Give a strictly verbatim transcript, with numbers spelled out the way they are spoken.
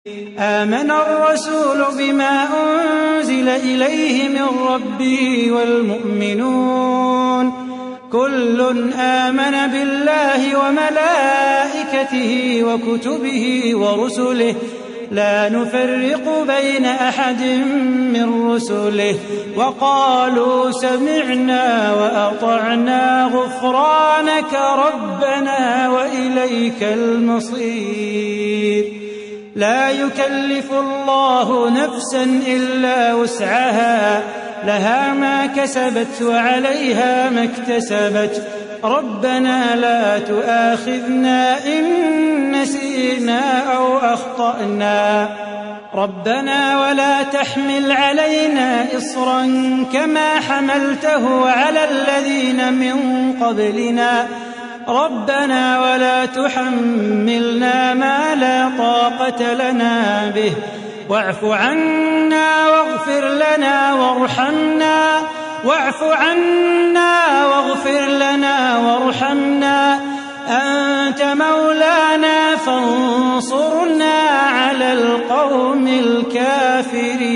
آمن الرسول بما أنزل إليه من ربه والمؤمنون كل آمن بالله وملائكته وكتبه ورسله لا نفرق بين أحد من رسله وقالوا سمعنا وأطعنا غفرانك ربنا وإليك المصير. لا يكلف الله نفسا إلا وسعها لها ما كسبت وعليها ما اكتسبت ربنا لا تؤاخذنا إن نسينا أو أخطأنا ربنا ولا تحمل علينا إصرا كما حملته على الذين من قبلنا ربنا ولا تحملنا ما لا طاقة لنا به واعف عنا واغفر لنا وارحمنا واعف عنا واغفر لنا وارحمنا أنت مولانا فانصرنا على القوم الكافرين.